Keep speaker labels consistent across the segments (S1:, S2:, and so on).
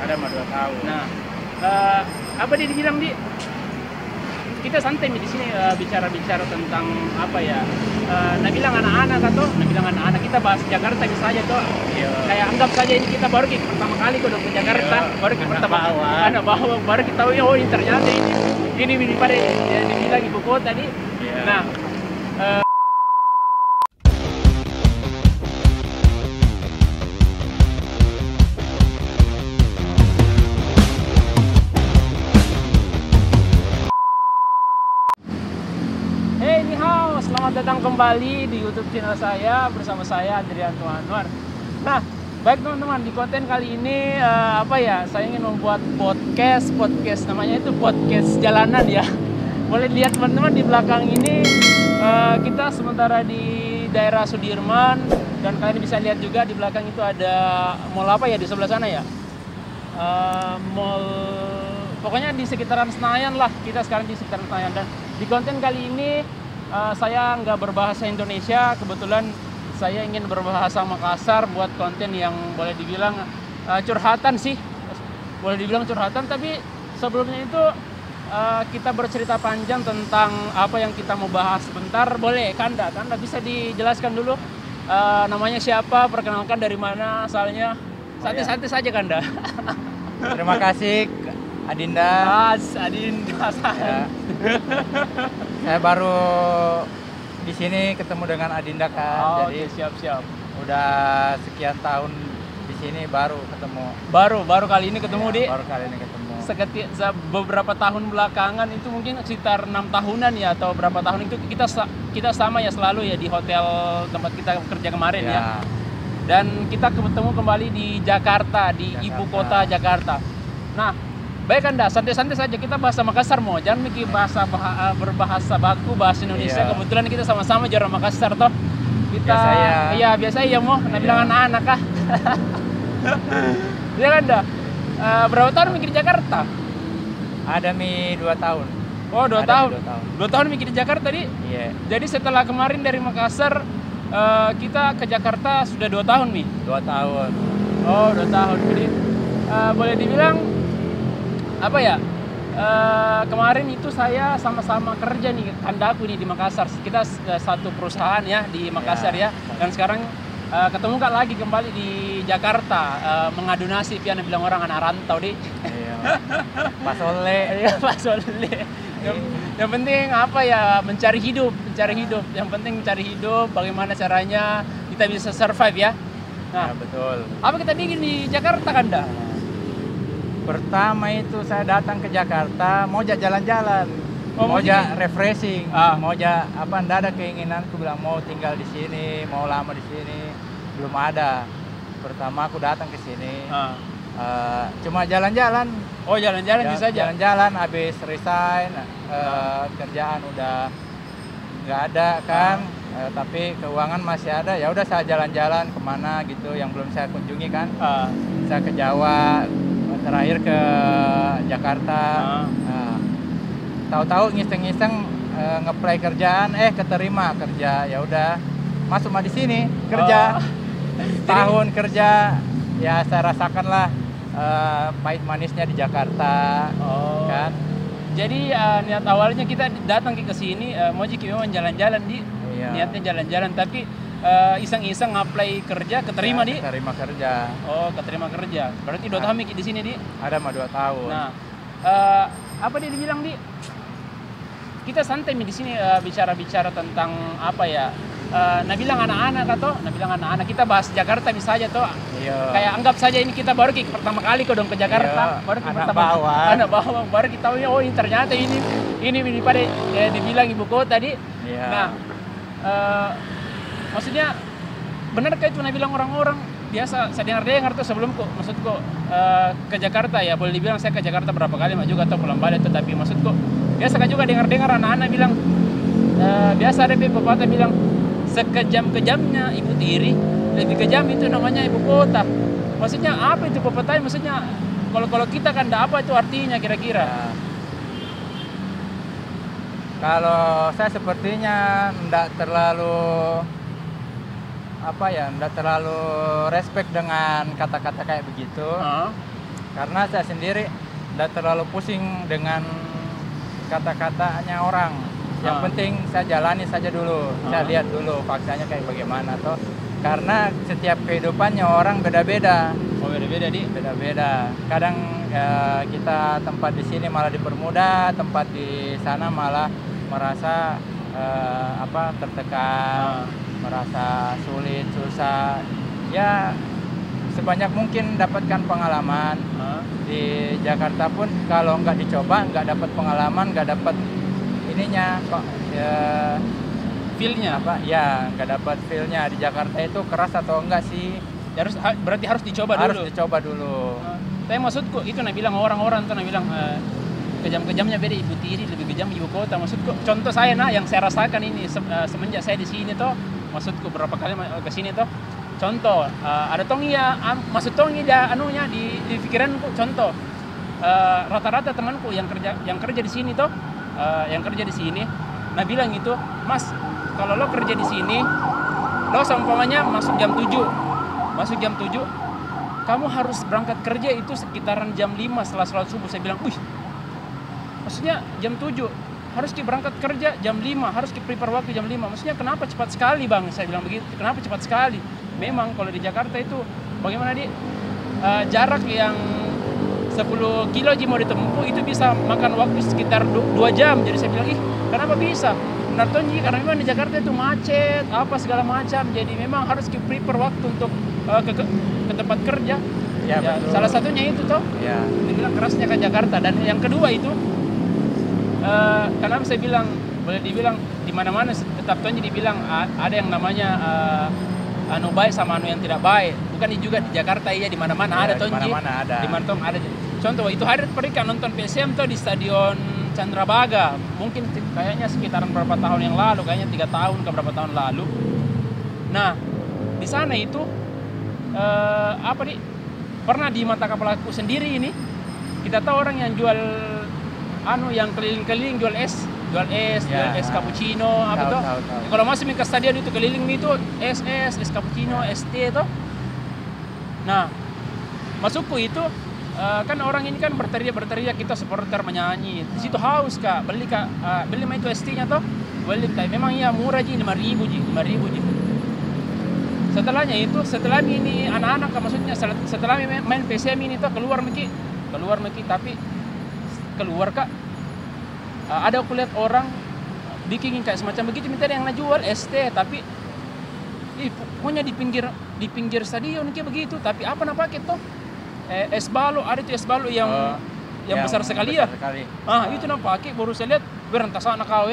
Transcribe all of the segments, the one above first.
S1: Ada mah 2 tahun.
S2: Nah, apa dia dibilang di? Kita santai di sini bicara-bicara tentang apa ya? Nah bilang anak-anak atau, nah bilang anak-anak kita bahas Jakarta bisa aja tuh.
S1: Iya.
S2: Kayak anggap saja ini kita baru pertama kali kok ke Jakarta,
S1: Iya,
S2: baru
S1: anak
S2: pertama
S1: bawah.
S2: anak bawah baru kita tahu oh ini ternyata ini pada dibilang ibu kota nih.
S1: Iya.
S2: Nah, hey ni hao, selamat datang kembali di YouTube channel saya bersama saya Adrianto Anwar. Nah, baik teman-teman, di konten kali ini saya ingin membuat podcast namanya itu podcast jalanan ya. Boleh lihat teman-teman di belakang ini kita sementara di daerah Sudirman dan kalian bisa lihat juga di belakang itu ada mall apa ya di sebelah sana ya. Mall pokoknya di sekitaran Senayan lah, kita sekarang di sekitaran Senayan. Dan di konten kali ini saya nggak berbahasa Indonesia, kebetulan saya ingin berbahasa Makassar buat konten yang boleh dibilang curhatan sih, boleh dibilang curhatan. Tapi sebelumnya itu kita bercerita panjang tentang apa yang kita mau bahas sebentar. Boleh Kanda bisa dijelaskan dulu namanya siapa, perkenalkan dari mana asalnya, santai-santai saja Kanda.
S1: Terima kasih Adinda.
S2: Adinda.
S1: Ya. Saya baru di sini ketemu dengan Adinda kan. Jadi
S2: siap.
S1: udah sekian tahun di sini baru ketemu.
S2: Baru kali ini ketemu
S1: Ya,
S2: di
S1: baru kali ini ketemu.
S2: Beberapa tahun belakangan itu mungkin sekitar 6 tahunan ya atau berapa tahun itu kita sama ya selalu ya di hotel tempat kita kerja kemarin ya. Dan kita ketemu kembali di Jakarta, di ibu kota Jakarta. Nah, baik Anda, santai-santai saja kita bahasa Makassar mau, jangan mikir berbahasa baku bahasa Indonesia.
S1: Iya.
S2: Kebetulan kita sama-sama orang Makassar toh. Kita biasa ya mau, nah bilang anak-anak kah? Iya Anda. Berapa tahun mikir di Jakarta?
S1: Ada 2 tahun.
S2: Oh, 2
S1: Ada
S2: tahun.
S1: 2 tahun.
S2: 2 tahun mikir di Jakarta di.
S1: Iya.
S2: Jadi setelah kemarin dari Makassar kita ke Jakarta sudah 2 tahun nih.
S1: 2 tahun.
S2: Oh, 2 tahun. Jadi boleh dibilang apa ya? Kemarin itu saya sama-sama kerja nih, kandaku nih di Makassar. Kita satu perusahaan ya di Makassar ya. Dan sekarang ketemu Kak lagi kembali di Jakarta mengadu nasib ya, bilang orang anak rantau di.
S1: Iya. Pak Sole.
S2: Iya, Pak Sole. Yang penting apa ya, mencari hidup. Yang penting mencari hidup, bagaimana caranya kita bisa survive ya. Nah,
S1: Ya, betul.
S2: apa kita bikin di Jakarta Kanda?
S1: Pertama itu saya datang ke Jakarta mau jalan-jalan,
S2: Oh,
S1: mau
S2: mau
S1: refreshing, mau ndak ada keinginan aku bilang mau tinggal di sini, mau lama di sini, belum ada. Pertama aku datang ke sini, cuma jalan-jalan.
S2: Oh, jalan-jalan bisa aja.
S1: Jalan-jalan, habis resign, kerjaan udah nggak ada kan, tapi keuangan masih ada. Ya udah saya jalan-jalan kemana gitu yang belum saya kunjungi kan. Saya ke Jawa, terakhir ke Jakarta. Tahu-tahu ngiseng-ngiseng ngeplay kerjaan, keterima kerja. Ya udah masuk mah di sini kerja. Tahun kerja, ya saya rasakan lah pahit manisnya di Jakarta. Kan.
S2: Jadi niat awalnya kita datang ke sini mau memang jalan-jalan di.
S1: Iya.
S2: Niatnya jalan-jalan tapi iseng-iseng apply kerja keterima di.
S1: Keterima kerja.
S2: Oh, keterima kerja. Berarti 2 tahun mikir di sini di.
S1: Ada mah 2 tahun.
S2: Nah, apa dia dibilang di? Kita santai di sini bicara-bicara tentang apa ya? Nah bilang anak-anak atau, nah bilang anak-anak kita bahas Jakarta bisa aja toh.
S1: Iya.
S2: Kayak anggap saja ini kita baru pertama kali kok ke Jakarta.
S1: Iya.
S2: Baru
S1: Anak bawah.
S2: baru kita tahu oh ini ternyata ini pada dibilang ibu kota di.
S1: Iya.
S2: Nah, maksudnya benarkah itu nah bilang orang-orang biasa saya dengar tuh sebelum maksudku ke Jakarta ya, boleh dibilang saya ke Jakarta berapa kali mah juga atau pulang balik tuh, tapi maksudku biasa kan juga dengar anak-anak bilang biasa ada pepatah bilang sekejam-kejamnya ibu tiri lebih kejam itu namanya ibu kota. Maksudnya apa itu pepatah? Maksudnya kalau kita kan apa itu artinya kira-kira?
S1: Ya. Kalau saya sepertinya enggak terlalu respect dengan kata-kata kayak begitu. Karena saya sendiri tidak terlalu pusing dengan kata-katanya orang. Yang penting saya jalani saja dulu, saya lihat dulu faktanya kayak bagaimana toh. Karena setiap kehidupannya orang beda-beda.
S2: Oh, beda-beda di.
S1: Beda-beda. Kadang kita tempat di sini malah dipermudah, tempat di sana malah merasa tertekan, merasa sulit, susah. Ya sebanyak mungkin dapatkan pengalaman. Di Jakarta pun kalau nggak dicoba, nggak dapat pengalaman, nggak dapat ininya kok
S2: Feel-nya
S1: nggak dapat feel-nya. Di Jakarta itu keras atau enggak sih?
S2: Ya, berarti harus dicoba dulu.
S1: Harus dicoba dulu.
S2: Tapi maksudku itu bilang orang-orang tuh bilang kejam-kejamnya beda ibu tiri, lebih kejam ibu kota. Maksudku contoh saya yang saya rasakan ini semenjak saya di sini tuh, maksudku berapa kali ke sini tuh. Contoh, ada maksud tongi anunya di pikiranku. Contoh, rata-rata temanku yang kerja di sini tuh, yang kerja di sini, nah bilang gitu, Mas, kalau lo kerja di sini, lo seumpamanya masuk jam 7, kamu harus berangkat kerja itu sekitaran jam 5 setelah sholat subuh. Saya bilang, wih, maksudnya jam 7 harus berangkat kerja jam 5, harus prepare waktu jam 5. Maksudnya kenapa cepat sekali bang? Saya bilang begitu, kenapa cepat sekali? Memang kalau di Jakarta itu bagaimana jarak yang 10 kilo mau ditempuh itu bisa makan waktu sekitar 2 jam. Jadi saya bilang, kenapa bisa? Benar Tonji, karena memang di Jakarta itu macet, apa segala macam. Jadi memang harus prepare waktu untuk ke tempat kerja. Ya, salah satunya itu toh.
S1: Ya.
S2: Dibilang kerasnya ke Jakarta. Dan yang kedua itu, kenapa saya bilang, boleh dibilang di mana-mana tetap Tonji dibilang ada yang namanya anu baik sama anu yang tidak baik. Bukan juga di Jakarta di mana-mana ada Tonji.
S1: Di mana-mana ada.
S2: Di mana ada. Contoh itu hari mereka nonton PSM tuh di Stadion Candrabaga. Mungkin kayaknya sekitaran berapa tahun yang lalu, kayaknya 3 tahun ke berapa tahun lalu. Nah, di sana itu pernah di mata kepalaku sendiri ini, kita tahu orang yang jual yang keliling-keliling jual es cappuccino
S1: tahu.
S2: Kalau masih ke stadion itu keliling itu es cappuccino, es teh itu. Nah, masukku itu kan orang ini kan berteriak, kita supporter menyanyi. Di situ haus Kak, beli mah itu es tehnya toh. Beli, memang murah 5.000 ji. Setelah ini anak-anak maksudnya setelah main PSM ini tuh keluar Miki, tapi keluar Kak. Ada aku lihat orang bikin kayak semacam begitu, minta yang ngejual ST, tapi pokoknya di pinggir stadion kayak begitu. Tapi apa nak pakai toh? Es balok, ada tuh es balok yang besar sekali ya. Itu nak pakai, baru saya lihat berantas anak kau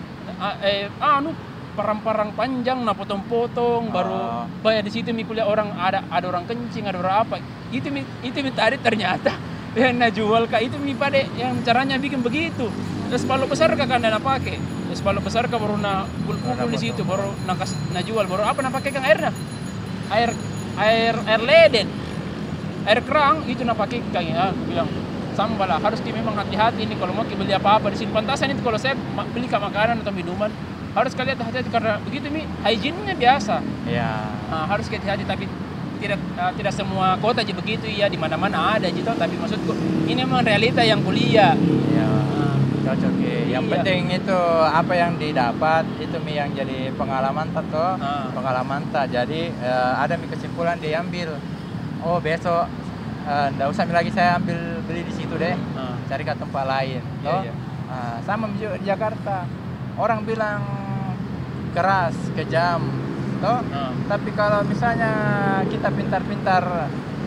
S2: parang-parang panjang, nah potong-potong, baru bayar di situ. Mikuliah orang ada orang kencing, ada orang apa. Itu tadi ternyata yang jual Kak, itu pada yang caranya bikin begitu. Es balok besar Kak kan nak pakai. Es balok besar Kak baru pukul di situ, baru jual, baru apa nak pakai kan airnya? Air leden. Air kerang itu nak pakai Kak ya, bilang sambal harus memang hati-hati ini kalau mau beli apa-apa di sini. Pantasan itu kalau saya beli makanan atau minuman harus kalian hati-hati karena begitu hygiene-nya biasa.
S1: Iya.
S2: Harus hati-hati, tapi tidak semua kota aja begitu ya, di mana-mana ada gitu. Tapi maksudku ini memang realita yang kuliah.
S1: Iya. Cocok ya. Yang penting itu apa yang didapat itu yang jadi pengalaman tato. Pengalaman Jadi ada kesimpulan diambil. Oh besok nggak usah lagi saya beli di situ deh. Cari ke tempat lain. Iya. Sama di Jakarta. Orang bilang keras, kejam, toh. Tapi kalau misalnya kita pintar-pintar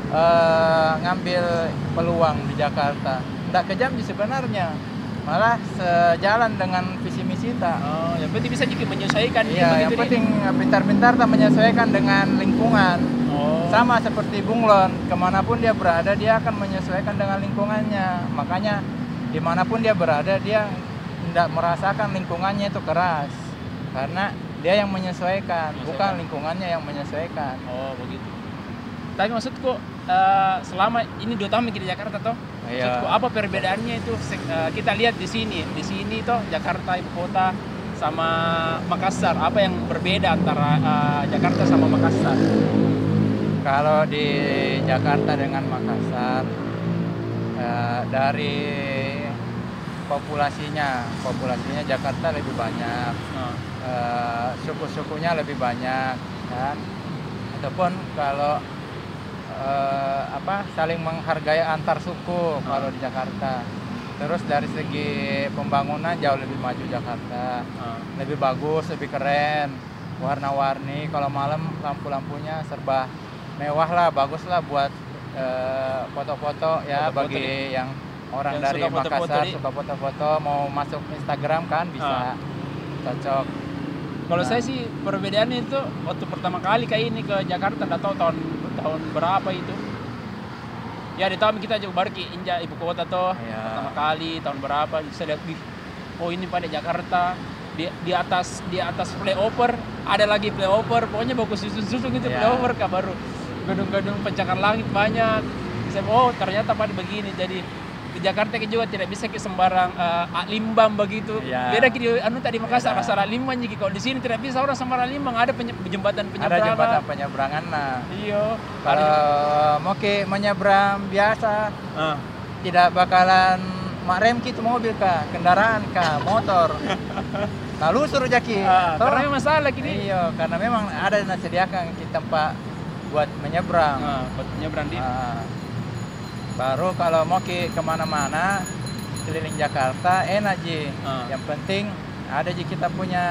S1: ngambil peluang di Jakarta, tidak kejam sih sebenarnya, malah sejalan dengan visi misi kita.
S2: Yang penting bisa juga menyesuaikan.
S1: Iya, yang penting pintar-pintar tak menyesuaikan dengan lingkungan. Sama seperti bunglon, kemanapun dia berada dia akan menyesuaikan dengan lingkungannya. Makanya dimanapun dia berada dia tidak merasakan lingkungannya itu keras, karena dia yang menyesuaikan, bukan lingkungannya yang menyesuaikan.
S2: Oh begitu. Tapi maksudku selama ini 2 tahun di Jakarta toh, maksudku apa perbedaannya itu kita lihat di sini toh Jakarta ibu kota sama Makassar, apa yang berbeda antara Jakarta sama Makassar?
S1: Kalau di Jakarta dengan Makassar dari populasinya Jakarta lebih banyak, suku-sukunya lebih banyak kan, ataupun kalau saling menghargai antar suku kalau di Jakarta. Terus dari segi pembangunan jauh lebih maju Jakarta, lebih bagus, lebih keren, warna-warni. Kalau malam lampu-lampunya serba mewah lah, bagus lah buat foto-foto ya, bagi yang orang yang dari Makassar suka foto-foto mau masuk Instagram kan bisa, cocok.
S2: Kalau saya sih perbedaannya itu waktu pertama kali kayak ini ke Jakarta, nggak tahu tahun berapa itu. Ya di tahun kita juga baru injak ibu kota tuh, pertama kali tahun berapa bisa lihat ini pada Jakarta di atas flyover ada lagi flyover, pokoknya bagus susu gitu flyover kah, baru gedung-gedung pencakar langit banyak. Saya ternyata pada begini. Jadi di Jakarta juga tidak bisa ke sembarang limbang begitu. Beda di tadi Makassar masalah limbang jadi kalau di sini tidak bisa orang sembarang limbang, ada jembatan penyeberangan.
S1: Ada jembatan penyeberangan nah.
S2: Iya.
S1: Kalau mau ke menyeberang biasa tidak bakalan rem gitu mobil kah, kendaraan kah, motor. Lalu suruh jaki.
S2: Karena masalah gini.
S1: Iya, karena memang ada disediakan di tempat buat menyeberang.
S2: Buat menyeberang di.
S1: Baru kalau mau kemana-mana keliling Jakarta enak Ji. Yang penting ada Ji kita punya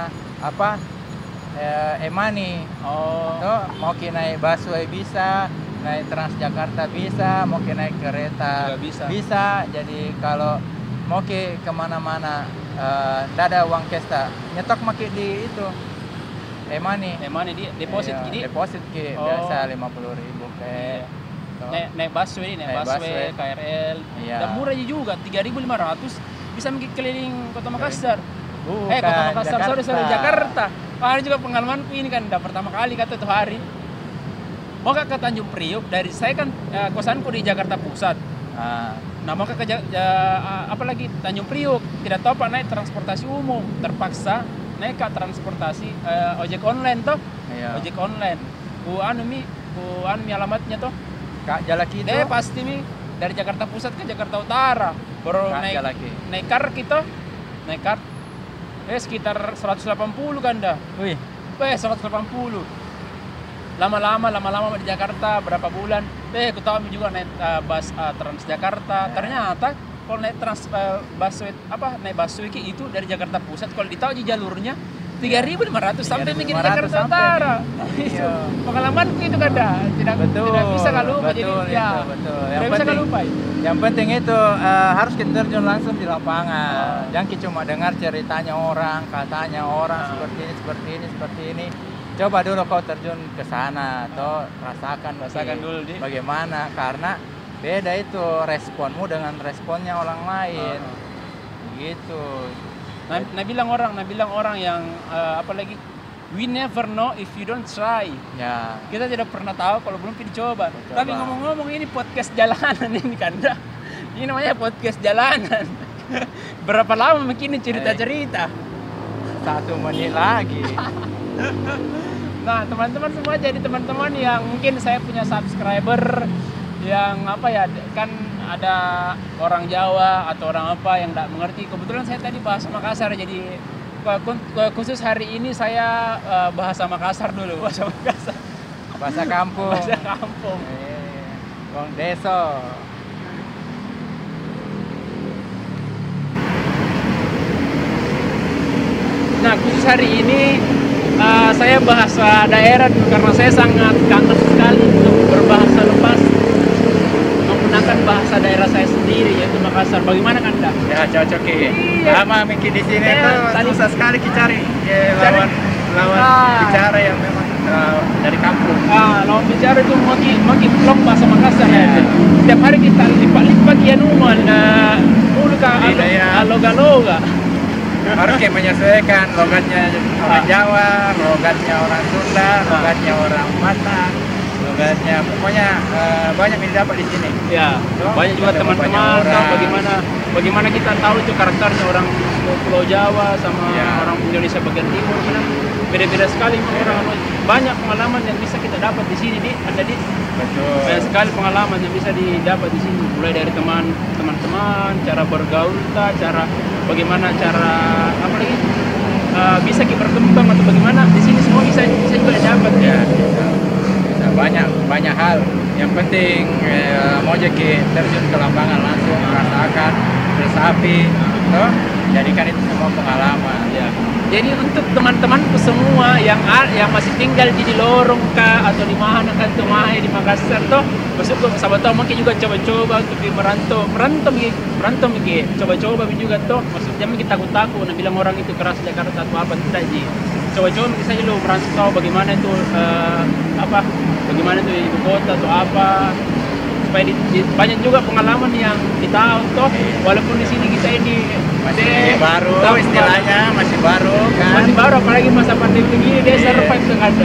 S1: e-money. Mau naik busway bisa, naik Transjakarta bisa, mau naik kereta bisa. Jadi kalau mau kemana-mana tidak ada uang cash, nyetok maki di itu e-money
S2: di deposit gini.
S1: Deposit biasa 50.000 kayak.
S2: Naik busway, KRL, dan murah juga 3.500 bisa keliling Kota Makassar. Kota Makassar, sorry Jakarta. Hari juga pengalamanku ini kan, pertama kali kata tuh hari. Mau ke Tanjung Priok, dari saya kan kosanku di Jakarta Pusat. Nah mau ke apalagi Tanjung Priok, tidak tahu naik transportasi umum, terpaksa naik ke transportasi ojek online toh. Ojek online. Ku alamatnya toh.
S1: Kak Jalaki itu?
S2: Pasti dari Jakarta Pusat ke Jakarta Utara. Baru naik kar kita. Naik kar. Sekitar 180 kan dah. 180. Lama-lama di Jakarta berapa bulan. Aku tahu juga naik bus Transjakarta. Ternyata kalau naik naik busway itu dari Jakarta Pusat, kalau ditahu di jalurnya 3.500 sampai bikin Jakarta Utara. Pengalamanku itu kan tidak bisa lupa.
S1: Betul. Yang penting itu harus kita terjun langsung di lapangan. Jangan cuma dengar ceritanya orang, katanya orang seperti ini. Coba dulu kau terjun ke sana atau rasakan
S2: dulu
S1: bagaimana, karena beda itu responmu dengan responnya orang lain. Gitu.
S2: Nah bilang orang yang apalagi we never know if you don't try. Kita tidak pernah tahu kalau belum dicoba. Tapi ngomong-ngomong ini podcast jalanan ini kan. Ini namanya podcast jalanan. Berapa lama begini cerita-cerita?
S1: 1 menit lagi.
S2: Nah teman-teman semua, jadi teman-teman yang mungkin saya punya subscriber yang kan ada orang Jawa atau orang yang tidak mengerti. Kebetulan saya tadi bahasa Makassar, jadi khusus hari ini saya bahasa Makassar dulu, bahasa kampung.
S1: Wong deso.
S2: Nah khusus hari ini saya bahasa daerah karena saya sangat kangen sekali untuk berbahasa lepas menggunakan bahasa daerah saya sendiri, yaitu Makassar. Bagaimana kan dah?
S1: Ya cocok lama mungkin di sini tuh susah sekali cari lawan bicara yang memang dari kampung.
S2: Lawan bicara itu makin vlog bahasa Makassar ya. Setiap hari kita lipat ya numan mulu ka aloga-loga.
S1: Harus menyesuaikan logatnya orang Jawa, logatnya orang Sunda, logatnya orang Batak, logatnya pokoknya banyak yang didapat di sini.
S2: Banyak juga teman-teman tahu bagaimana kita tahu itu karakternya orang Pulau Jawa sama orang Indonesia bagian timur, beda-beda sekali orang banyak pengalaman yang bisa kita dapat di sini, Anda di.
S1: Betul.
S2: Banyak sekali pengalaman yang bisa didapat di sini, mulai dari teman-teman, cara bergaul, cara bagaimana cara apa lagi bisa kita berkembang atau bagaimana di sini semua bisa juga dapat
S1: Ya, bisa banyak hal. Yang penting mau jadi terjun ke lapangan langsung merasakan resapi, jadikan itu semua pengalaman.
S2: ya. Jadi untuk teman-temanku semua yang masih tinggal di lorong kah atau di mana kan tuh di Makassar tuh, masuk sahabat tahu mungkin juga coba-coba untuk di merantau coba-coba juga tuh, maksudnya mungkin takut-takut nah bilang orang itu keras Jakarta atau apa tidak ji. Coba-coba mungkin saja lu merantau bagaimana itu bagaimana itu ibu kota atau apa, supaya banyak juga pengalaman yang kita tahu walaupun di sini kita ini
S1: Masih baru, istilahnya masih baru kan.
S2: Masih baru, apalagi masa pandemi begini dia survive tuh ada.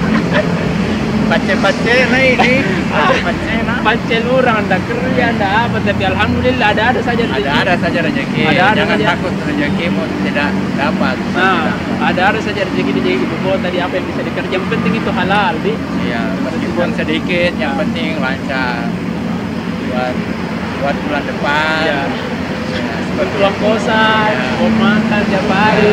S1: Pace lah ini.
S2: Pace lurang anda kerja anda apa, tapi alhamdulillah ada saja rezeki.
S1: Ada saja rezeki. Jangan takut rezekimu tidak dapat.
S2: Nah, ada saja rezeki di ibu kota, di apa yang bisa dikerja. Yang penting itu halal, Di.
S1: Iya, meskipun sedikit, yang penting lancar. Buat bulan depan.
S2: Ya. Seperti uang kosan, mau makan tiap hari.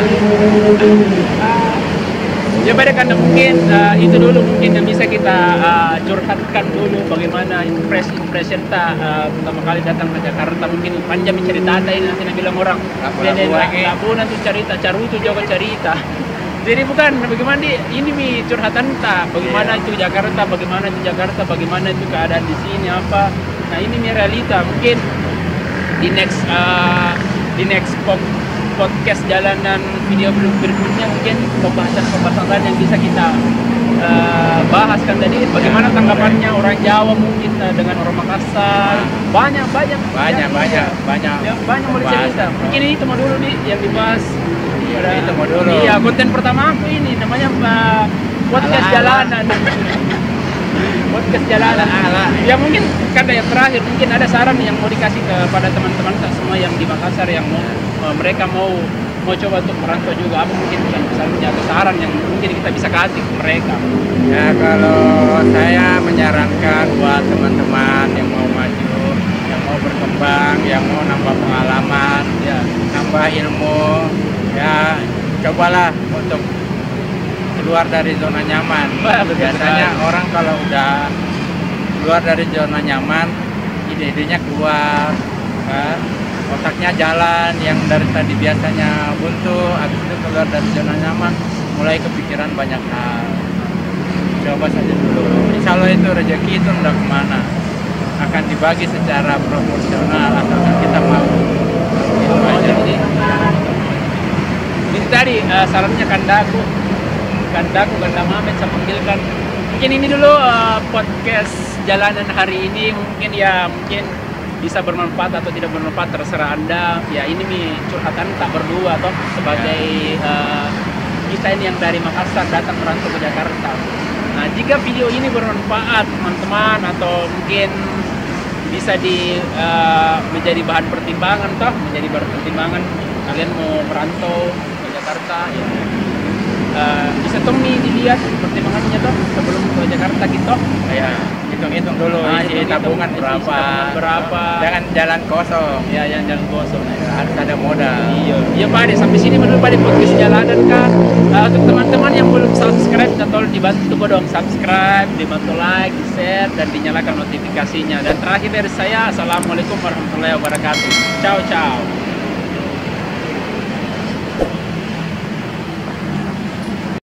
S2: Ya pada kan mungkin itu dulu mungkin yang bisa kita curhatkan dulu bagaimana impression pertama kali datang ke Jakarta. Mungkin panjang cerita ini nanti bilang orang labu nanti cerita carutu juga cerita. Jadi bukan bagaimana ini curhatan bagaimana itu Jakarta, bagaimana itu keadaan di sini apa. Nah ini realita mungkin di next podcast jalanan video berikutnya mungkin pembahasan yang bisa kita bahaskan tadi bagaimana tanggapannya orang Jawa mungkin dengan orang Makassar, banyak mau cerita. Mungkin ini cuma dulu yang dibahas.
S1: Itu mau dulu.
S2: Iya, konten pertama aku ini namanya podcast jalanan. Podcast jalanan. Ya mungkin kata yang terakhir mungkin ada saran yang mau dikasih kepada teman-teman semua yang di Makassar yang mereka mau coba untuk merantau juga, apa mungkin pesan-pesannya atau saran yang mungkin kita bisa kasih ke mereka.
S1: Ya kalau saya menyarankan buat teman-teman yang mau maju, yang mau berkembang, yang mau nambah pengalaman, ya nambah ilmu, ya cobalah untuk keluar dari zona nyaman. Biasanya orang kalau udah keluar dari zona nyaman, ide-idenya keluar, kan? Otaknya jalan, yang dari tadi biasanya buntu, habis itu keluar dari zona nyaman, mulai kepikiran banyak hal. Coba saja dulu. Insya Allah itu rezeki itu udah kemana, akan dibagi secara proporsional asalkan kita mau. Itu aja.
S2: Ini tadi sarannya Kandaku Mamet saya panggilkan. Mungkin ini dulu podcast jalanan hari ini, mungkin bisa bermanfaat atau tidak bermanfaat terserah Anda. Ya ini curhatan tak berdua atau sebagai kita ini yang dari Makassar datang merantau ke Jakarta. Nah, jika video ini bermanfaat teman-teman atau mungkin bisa menjadi bahan pertimbangan kalian mau merantau ke Jakarta ya. Bisa dilihat pertimbangannya sebelum ke Jakarta gitu.
S1: Ya, hitung-hitung dulu isi tabungan berapa. Jangan jalan kosong.
S2: Ya, jangan jalan kosong.
S1: Harus ada modal.
S2: Iya Pak, sampai sini menurut Pak di podcast jalanan kan. Untuk teman-teman yang belum subscribe, tolong dibantu dong subscribe, dibantu like, share, dan dinyalakan notifikasinya. Dan terakhir dari saya, assalamualaikum warahmatullahi wabarakatuh. Ciao.